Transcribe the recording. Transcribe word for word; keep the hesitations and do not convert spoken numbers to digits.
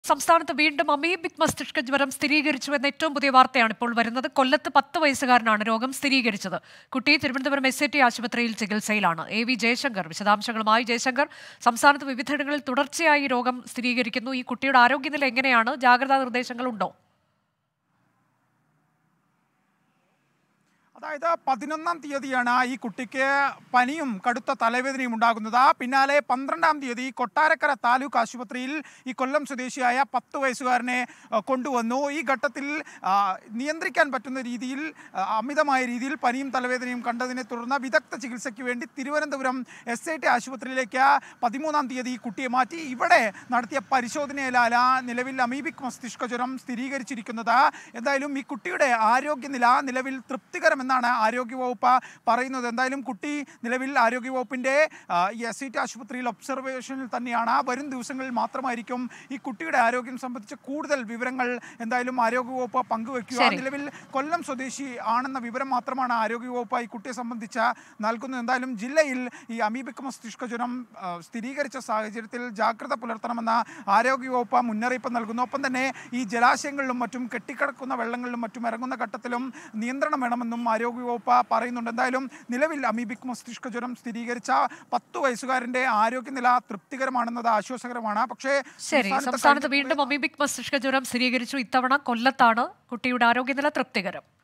സംസ്ഥാനത്ത് വീണ്ടും അമീബിക് മസ്തിഷ്ക ജ്വരം സ്ഥിരീകരിച്ചു എന്ന ഏറ്റവും പുതിയ വാർത്തയാണ് ഇപ്പോൾ വരുന്നത്. കൊല്ലത്ത് പത്ത് വയസ്സുകാരനാണ് രോഗം സ്ഥിരീകരിച്ചത്. കുട്ടി തിരുവനന്തപുരം എസ് എ ടി ആശുപത്രിയിൽ ചികിത്സയിലാണ്. എ വി ജയശങ്കർ വിശദാംശങ്ങളുമായി. ജയശങ്കർ, സംസ്ഥാനത്ത് വിവിധയിടങ്ങളിൽ തുടർച്ചയായി രോഗം സ്ഥിരീകരിക്കുന്നു. ഈ കുട്ടിയുടെ ആരോഗ്യനില എങ്ങനെയാണ്? ജാഗ്രതാ നിർദ്ദേശങ്ങളുണ്ടോ? അതായത് പതിനൊന്നാം തീയതിയാണ് ഈ കുട്ടിക്ക് പനിയും കടുത്ത തലവേദനയും ഉണ്ടാകുന്നത്. പിന്നാലെ പന്ത്രണ്ടാം തീയതി കൊട്ടാരക്കര താലൂക്ക് ആശുപത്രിയിൽ ഈ കൊല്ലം സ്വദേശിയായ പത്ത് വയസ്സുകാരനെ കൊണ്ടുവന്നു. ഈ ഘട്ടത്തിൽ നിയന്ത്രിക്കാൻ പറ്റുന്ന രീതിയിൽ അമിതമായ രീതിയിൽ പനിയും തലവേദനയും കണ്ടതിനെ തുടർന്ന് വിദഗ്ധ ചികിത്സയ്ക്ക് വേണ്ടി തിരുവനന്തപുരം എസ് ഐ ടി ആശുപത്രിയിലേക്ക് പതിമൂന്നാം തീയതി ഈ കുട്ടിയെ മാറ്റി. ഇവിടെ നടത്തിയ പരിശോധനയിലാണ് നിലവിൽ അമീബിക് മസ്തിഷ്ക ജ്വരം സ്ഥിരീകരിച്ചിരിക്കുന്നത്. എന്തായാലും ഈ കുട്ടിയുടെ ആരോഗ്യനില നിലവിൽ തൃപ്തികരമെന്ന് ാണ് ആരോഗ്യവകുപ്പ് പറയുന്നത്. എന്തായാലും കുട്ടി നിലവിൽ ആരോഗ്യവകുപ്പിന്റെ ഈ എസ് ഐ ടി ആശുപത്രിയിൽ ഒബ്സർവേഷനിൽ തന്നെയാണ്. വരും ദിവസങ്ങളിൽ മാത്രമായിരിക്കും ഈ കുട്ടിയുടെ ആരോഗ്യം സംബന്ധിച്ച് കൂടുതൽ വിവരങ്ങൾ എന്തായാലും ആരോഗ്യവകുപ്പ് പങ്കുവെക്കുക. നിലവിൽ കൊല്ലം സ്വദേശി ആണെന്ന വിവരം മാത്രമാണ് ആരോഗ്യവകുപ്പ് ഈ കുട്ടിയെ സംബന്ധിച്ച് നൽകുന്നത്. എന്തായാലും ജില്ലയിൽ ഈ അമീബിക് മസ്തിഷ്ക ജ്വരം സ്ഥിരീകരിച്ച സാഹചര്യത്തിൽ ജാഗ്രത പുലർത്തണമെന്ന ആരോഗ്യവകുപ്പ് മുന്നറിയിപ്പ് നൽകുന്നു. ഒപ്പം തന്നെ ഈ ജലാശയങ്ങളിലും മറ്റും കെട്ടിക്കിടക്കുന്ന വെള്ളങ്ങളിലും മറ്റും ഇറങ്ങുന്ന ഘട്ടത്തിലും നിയന്ത്രണം വേണമെന്നും ആരോഗ്യവകുപ്പ് പറയുന്നുണ്ട്. എന്തായാലും നിലവിൽ അമീബിക് മസ്തിഷ്ക ജ്വരം സ്ഥിരീകരിച്ച പത്തു വയസ്സുകാരന്റെ ആരോഗ്യനില തൃപ്തികരമാണെന്നത് ആശ്വാസകരമാണ്. പക്ഷേ ശരി, സംസ്ഥാനത്ത് വീണ്ടും അമീബിക് മസ്തിഷ്ക ജ്വരം സ്ഥിരീകരിച്ചു. ഇത്തവണ കൊല്ലത്താണ്. കുട്ടിയുടെ ആരോഗ്യനില തൃപ്തികരം.